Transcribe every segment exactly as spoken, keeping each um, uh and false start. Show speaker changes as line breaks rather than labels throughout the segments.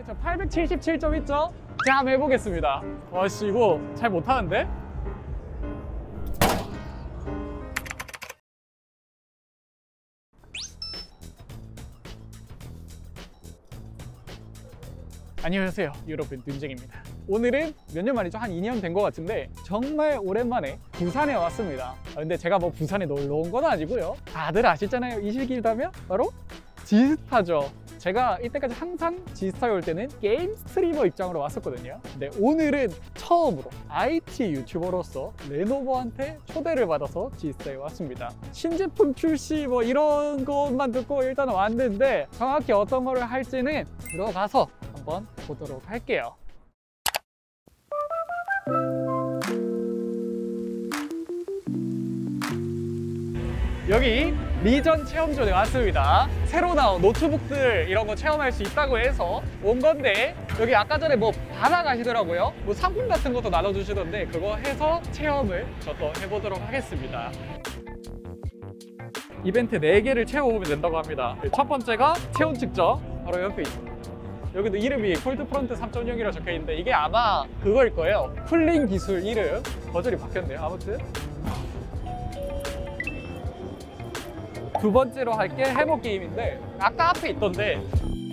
저 팔백칠십칠 점 있죠? 제가 한번 해보겠습니다. 와씨 이거 잘 못하는데? 안녕하세요 여러분, 윤쟁입니다. 오늘은 몇 년 만이죠? 한 이 년 된 것 같은데 정말 오랜만에 부산에 왔습니다. 근데 제가 뭐 부산에 놀러 온 건 아니고요, 다들 아시잖아요. 이 시기라면 바로 지스타죠. 제가 이때까지 항상 지스타에 올 때는 게임 스트리머 입장으로 왔었거든요. 근데 오늘은 처음으로 아이티 유튜버로서 레노버한테 초대를 받아서 지스타에 왔습니다. 신제품 출시 뭐 이런 것만 듣고 일단 왔는데 정확히 어떤 거를 할지는 들어가서 한번 보도록 할게요. 여기 리전 체험존에 왔습니다. 새로 나온 노트북들 이런 거 체험할 수 있다고 해서 온 건데, 여기 아까 전에 뭐 받아가시더라고요. 뭐 상품 같은 것도 나눠주시던데 그거 해서 체험을 저도 해보도록 하겠습니다. 이벤트 네 개를 채워보면 된다고 합니다. 첫 번째가 체온 측정, 바로 옆에 있습니다. 여기도 이름이 콜드프론트 삼 점 영이라고 적혀있는데 이게 아마 그거일 거예요. 쿨링 기술 이름 버전이 바뀌었네요. 아무튼 두 번째로 할 게 해머 게임인데 아까 앞에 있던데,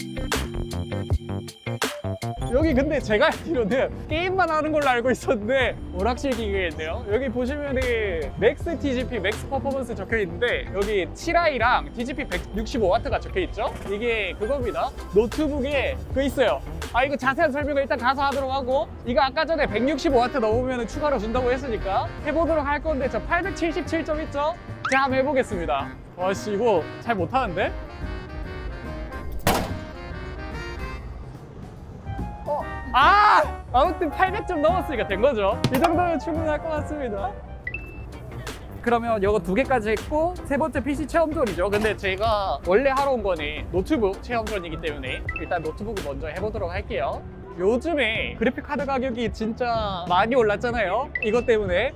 여기 근데 제가 알기로는 게임만 하는 걸로 알고 있었는데 오락실 기계가 있네요. 여기 보시면은 맥스 티지피, 맥스 퍼포먼스 적혀 있는데 여기 칠 아이랑 티지피 백육십오 와트가 적혀 있죠. 이게 그겁니다. 노트북에 그 있어요. 아 이거 자세한 설명을 일단 가서 하도록 하고, 이거 아까 전에 백육십오 와트 넘으면 추가로 준다고 했으니까 해보도록 할 건데 저 팔백칠십칠 점 있죠? 제가 한번 해보겠습니다. 와씨 이거 잘 못하는데? 어, 아! 아무튼 팔백 점 넘었으니까 된 거죠. 이 정도면 충분할 것 같습니다. 그러면 이거 두 개까지 했고, 세 번째 피씨 체험존이죠. 근데 제가 원래 하러 온 거는 노트북 체험존이기 때문에 일단 노트북을 먼저 해보도록 할게요. 요즘에 그래픽카드 가격이 진짜 많이 올랐잖아요, 이것 때문에.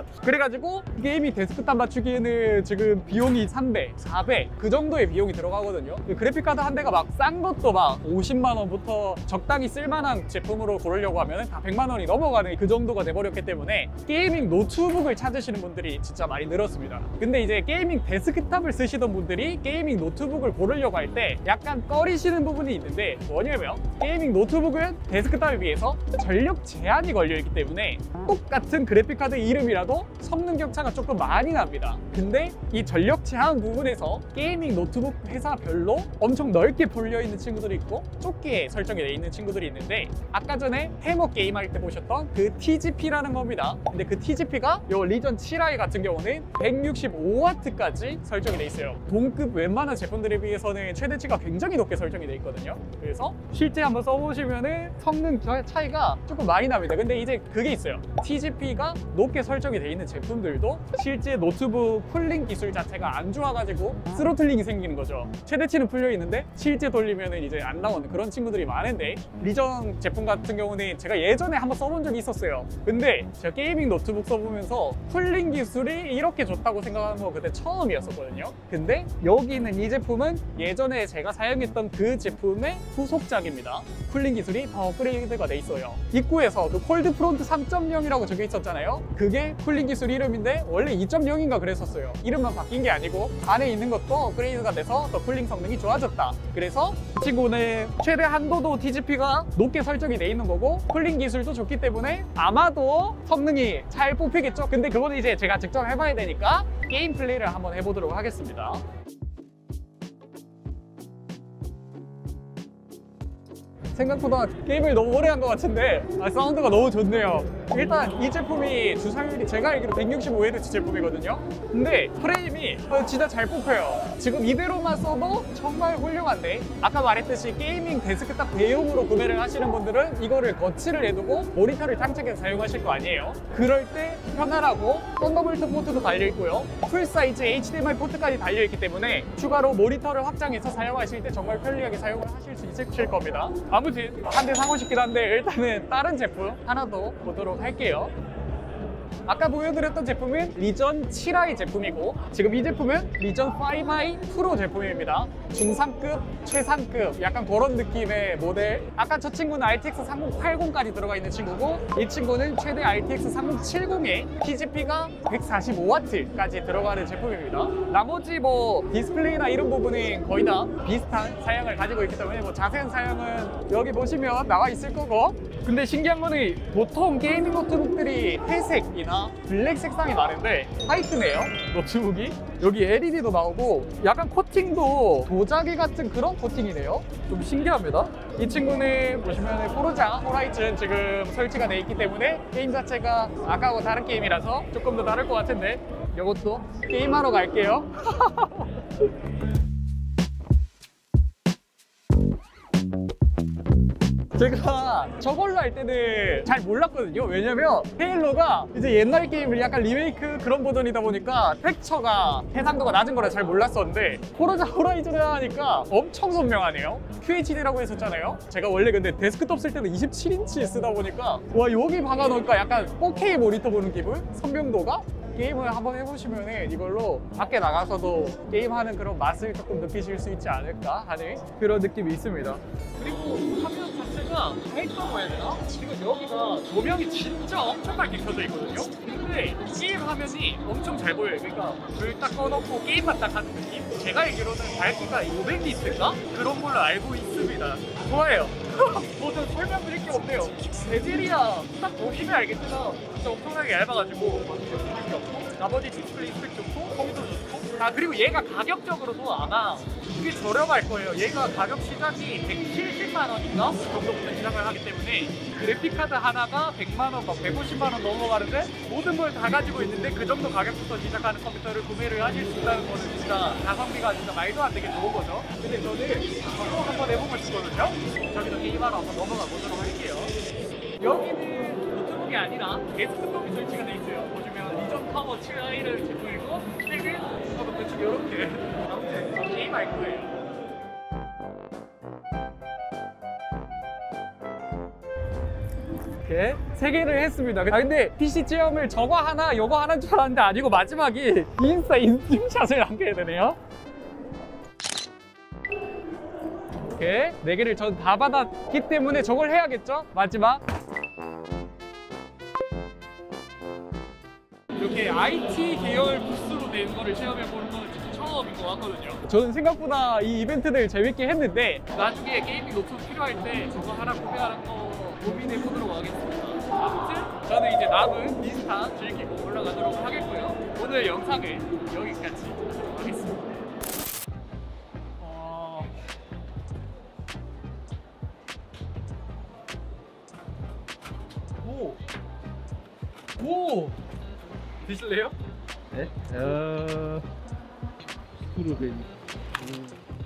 그래가지고 게이밍 데스크탑 맞추기에는 지금 비용이 삼 배, 사 배 그 정도의 비용이 들어가거든요. 그래픽카드 한 대가 막 싼 것도 막 오십만 원부터 적당히 쓸만한 제품으로 고르려고 하면 다 백만 원이 넘어가는 그 정도가 돼버렸기 때문에 게이밍 노트북을 찾으시는 분들이 진짜 많이 늘었습니다. 근데 이제 게이밍 데스크탑을 쓰시던 분들이 게이밍 노트북을 고르려고 할 때 약간 꺼리시는 부분이 있는데, 뭐냐면 게이밍 노트북은 데스크탑에 비해서 전력 제한이 걸려있기 때문에 똑같은 그래픽카드 이름이라도 성능 격차가 조금 많이 납니다. 근데 이 전력 제한 부분에서 게이밍 노트북 회사별로 엄청 넓게 불려있는 친구들이 있고 좁게 설정이 되어 있는 친구들이 있는데, 아까 전에 해머 게임 할 때 보셨던 그 티지피라는 겁니다. 근데 그 티지피가 요 리전 칠 아이 같은 경우는 백육십오 와트까지 설정이 되어 있어요. 동급 웬만한 제품들에 비해서는 최대치가 굉장히 높게 설정이 되어 있거든요. 그래서 실제 한번 써보시면은 성능 차이가 조금 많이 납니다. 근데 이제 그게 있어요. 티지피가 높게 설정이 되어 있는 제품들도 실제 노트북 쿨링 기술 자체가 안 좋아가지고 스로틀링이 생기는 거죠. 최대치는 풀려 있는데 실제 돌리면 이제 안 나오는 그런 친구들이 많은데, 리전 제품 같은 경우는 제가 예전에 한번 써본 적이 있었어요. 근데 제가 게이밍 노트북 써보면서 쿨링 기술이 이렇게 좋다고 생각하는 거 그때 처음이었었거든요. 근데 여기 있는 이 제품은 예전에 제가 사용했던 그 제품의 후속작입니다. 쿨링 기술이 더 업그레이드가 돼 있어요. 입구에서 그 콜드프론트 삼 점 영이라고 적혀 있었잖아요. 그게 쿨링 기술 이름인데 원래 이 점 영인가 그랬었어요. 이름만 바뀐 게 아니고 안에 있는 것도 업그레이드가 돼서 더 쿨링 성능이 좋아졌다. 그래서 이 친구는 최대 한도도 티지피가 높게 설정이 돼 있는 거고 쿨링 기술도 좋기 때문에 아마도 성능이 잘 뽑히겠죠. 근데 그거는 이제 제가 직접 해봐야 되니까 게임 플레이를 한번 해보도록 하겠습니다. 생각보다 게임을 너무 오래 한 것 같은데 아, 사운드가 너무 좋네요. 일단 이 제품이 주사율이 제가 알기로 백육십오 헤르츠 제품이거든요. 근데 프레임이 진짜 잘 뽑혀요. 지금 이대로만 써도 정말 훌륭한데, 아까 말했듯이 게이밍 데스크탑 대용으로 구매를 하시는 분들은 이거를 거치를 해두고 모니터를 장착해서 사용하실 거 아니에요. 그럴 때 편하라고 썬더볼트 포트도 달려있고요, 풀사이즈 에이치디엠아이 포트까지 달려있기 때문에 추가로 모니터를 확장해서 사용하실 때 정말 편리하게 사용을 하실 수 있으실 겁니다. 아무튼 한 대 사고 싶긴 한데 일단은 다른 제품 하나 더 보도록 할게요. 아까 보여드렸던 제품은 리전 칠 아이 제품이고 지금 이 제품은 리전 오 아이 프로 제품입니다. 중상급, 최상급 약간 그런 느낌의 모델. 아까 저 친구는 알티엑스 삼공팔공까지 들어가 있는 친구고 이 친구는 최대 알티엑스 삼공칠공에 피지피가 백사십오 와트까지 들어가는 제품입니다. 나머지 뭐 디스플레이나 이런 부분은 거의 다 비슷한 사양을 가지고 있기 때문에 뭐 자세한 사양은 여기 보시면 나와 있을 거고, 근데 신기한 거는 보통 게이밍 노트북들이 회색이나 블랙 색상이 많은데 화이트네요, 노트북이. 여기 엘이디도 나오고 약간 코팅도 도자기 같은 그런 코팅이네요. 좀 신기합니다. 이 친구는 보시면 포르자 호라이즌 지금 설치가 돼 있기 때문에 게임 자체가 아까하고 다른 게임이라서 조금 더 다를 것 같은데 이것도 게임하러 갈게요. 제가 저걸로 할 때는 잘 몰랐거든요. 왜냐면 헤일로가 이제 옛날 게임을 약간 리메이크 그런 버전이다 보니까 텍스처가 해상도가 낮은 거라 잘 몰랐었는데 포르자 호라이즌을 하니까 엄청 선명하네요. 큐에이치디라고 했었잖아요. 제가 원래 근데 데스크톱 쓸 때는 이십칠 인치 쓰다 보니까 와, 여기 박아놓으니까 약간 포케이 모니터 보는 기분? 선명도가? 게임을 한번 해보시면 이걸로 밖에 나가서도 게임하는 그런 맛을 조금 느끼실 수 있지 않을까 하는 그런 느낌이 있습니다. 그리고 화면 자체가 밝다고 해야 되나? 지금 여기가 조명이 진짜 엄청 밝게 켜져 있거든요. 근데 게임 화면이 엄청 잘 보여요. 그러니까 불 딱 꺼놓고 게임만 딱 하는 느낌? 제가 알기로는 밝기가 오백 니트인가? 그런 걸로 알고 있습니다. 좋아요. 뭐좀 설명드릴 게 없네요. 베젤이야 딱 보시면 알겠지만 진짜 엄청나게 얇아가지고 느낌이 없고, 나머지 디스플레이 스펙 좋고 컴퓨터 좋고. 아, 그리고 얘가 가격적으로도 아마 꽤 저렴할 거예요. 얘가 가격 시작이 백칠십만 원인가? 그 정도부터 시작을 하기 때문에 그래픽카드 하나가 백만 원, 막 백오십만 원 넘어가는데 모든 걸 다 가지고 있는데 그 정도 가격부터 시작하는 컴퓨터를 구매를 하실 수 있다는 거는 진짜 가성비가 진짜 말도 안 되게 좋은 거죠. 근데 저는 저거 한번 해보고 싶거든요. 저기서 게임하러 한번 넘어가 보도록 할게요. 여기는 노트북이 아니라 데스크톱이 설치가 돼 있어요. 보시면 리전 파워 칠 아이를 제품이고 스펙은 저도 대충 이렇게 아무튼 게임할 거예요. 이렇게 세 개를 했습니다. 아, 근데 피씨 체험을 저거 하나 요거 하나인 줄 알았는데 아니고 마지막이 인스타 인증샷을 남겨야 되네요. 이렇게 네 개를 전 다 받았기 때문에 저걸 해야겠죠? 마지막. 이렇게 아이티 계열 부스로 된 거를 체험해보는 건 진짜 처음인 것 같거든요. 저는 생각보다 이 이벤트를 재밌게 했는데 나중에 게이밍 노트북 필요할 때 저거 하나 구매하는 거 고민해보도록 하겠습니다. 아무튼 저는 이제 남은 인스타 즐기고 올라가도록 하겠고요. 오늘 영상은 여기까지 하겠습니다. 어... 오! 오! 드실래요?
네? 어... 스크루벤. 음.